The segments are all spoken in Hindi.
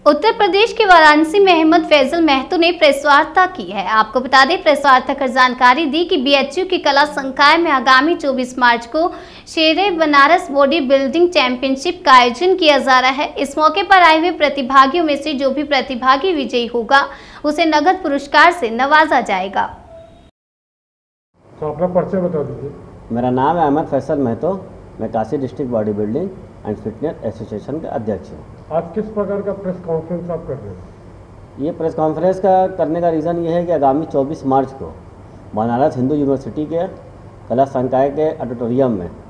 उत्तर प्रदेश के वाराणसी में अहमद फैजल महतो ने प्रेस वार्ता की है। आपको बता दें, प्रेस वार्ता कर जानकारी दी कि बीएचयू की कला संकाय में आगामी 24 मार्च को शेरे बनारस बॉडी बिल्डिंग चैंपियनशिप का आयोजन किया जा रहा है। इस मौके पर आए हुए प्रतिभागियों में से जो भी प्रतिभागी विजयी होगा उसे नगद पुरस्कार से नवाजा जाएगा। तो अपना परिचय बता दीजिए। मेरा नाम है अहमद फैसल महतो। मैं Kashi district body building and fitness association का अध्यक्ष हूँ। आज किस प्रकार का प्रेस कॉन्फ्रेंस आप कर रहे हैं? ये प्रेस कॉन्फ्रेंस का करने का रीज़न ये है कि आगामी 24 मार्च को बनारस हिंदू यूनिवर्सिटी के कला संकाय के ऑडिटोरियम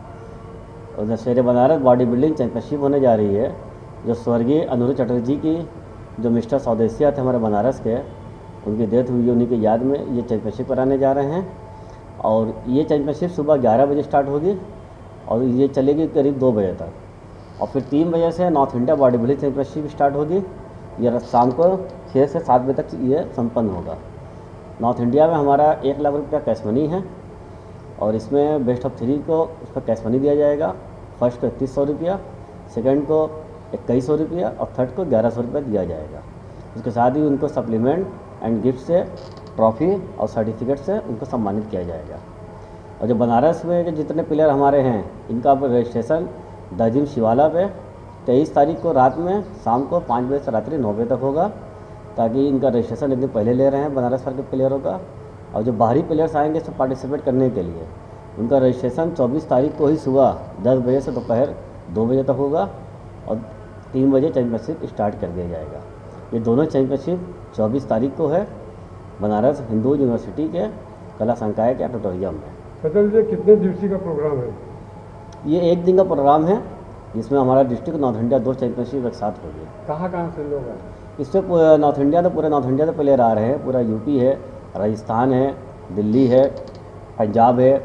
में शेरे बनारस बॉडी बिल्डिंग चैंपियनशिप होने जा रही है। जो स्वर्गीय अनिरुद्ध चटर्जी की जो मिस्टर स्वदेशिया थे हमारे बनारस के, उनकी डेथ हुई, उन्हीं की याद में ये चैंपियनशिप कराने जा रहे हैं। और ये चैंपियनशिप सुबह 11 बजे स्टार्ट होगी और ये चलेगी करीब 2 बजे तक। और फिर 3 बजे से North India body building championship start होगी। ये शाम को 6 से 7 बजे तक ये संपन्न होगा। नॉर्थ इंडिया में हमारा 1 लाख रुपया कैश मनी है और इसमें बेस्ट ऑफ 3 को उस पर कैश मनी दिया जाएगा। फर्स्ट को 3100 रुपया, सेकेंड को 2100 रुपया और थर्ड को 1100 रुपया दिया जाएगा। उसके साथ ही उनको सप्लीमेंट एंड गिफ्ट से ट्रॉफी और सर्टिफिकेट से उनको सम्मानित किया जाएगा। और जो बनारस में जो जितने प्लेयर हमारे हैं, इनका रजिस्ट्रेशन दजिम शिवाला पे 23 तारीख को रात में शाम को 5 बजे से रात्रि 9 बजे तक होगा, ताकि इनका रजिस्ट्रेशन एक दिन पहले ले रहे हैं बनारस भर के प्लेयरों का। और जो बाहरी प्लेयर्स आएंगे इसमें पार्टिसिपेट करने के लिए, उनका रजिस्ट्रेशन 24 तारीख को ही सुबह 10 बजे से दोपहर 2 बजे तक होगा और 3 बजे चैंपियनशिप स्टार्ट कर दिया जाएगा। ये दोनों चैंपियनशिप 24 तारीख को है बनारस हिंदू यूनिवर्सिटी के कला संकाय के ऑडिटोरियम में। फैजल जी, कितने दिवसीय का प्रोग्राम है? ये 1 दिन का प्रोग्राम है, जिसमें हमारा डिस्ट्रिक्ट नॉर्थ इंडिया 2 चैंपियनशिप एक साथ होगी। कहाँ से लोग हैं? इसमें नॉर्थ इंडिया तो पूरे नॉर्थ इंडिया से प्लेयर आ रहे हैं। पूरा यूपी है, राजस्थान है, दिल्ली है, पंजाब है,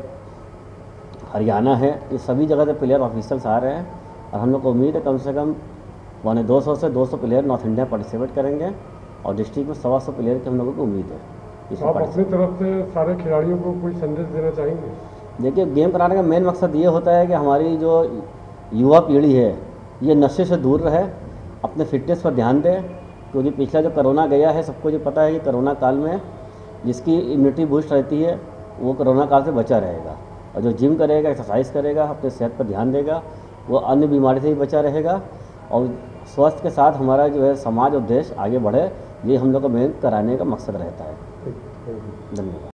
हरियाणा है, ये सभी जगह से प्लेयर ऑफिसर्स आ रहे हैं। और हम लोग को उम्मीद है कम से कम 250 से 200 प्लेयर नॉर्थ इंडिया पार्टिसिपेट करेंगे और डिस्ट्रिक्ट में 125 प्लेयर की हम लोगों को उम्मीद है। आप अपनी तरफ से सारे खिलाड़ियों को कोई संदेश देना चाहेंगे? देखिए, गेम कराने का मेन मकसद ये होता है कि हमारी जो युवा पीढ़ी है ये नशे से दूर रहे, अपने फिटनेस पर ध्यान दे। क्योंकि पिछला जो कोरोना गया है, सबको जो पता है कि कोरोना काल में जिसकी इम्यूनिटी बूस्ट रहती है वो कोरोना काल से बचा रहेगा। और जो जिम करेगा, एक्सरसाइज करेगा, अपने सेहत पर ध्यान देगा, वो अन्य बीमारी से भी बचा रहेगा। और स्वास्थ्य के साथ हमारा जो है समाज और देश आगे बढ़े, ये हम लोग का मेन कराने का मकसद रहता है। धन्यवाद।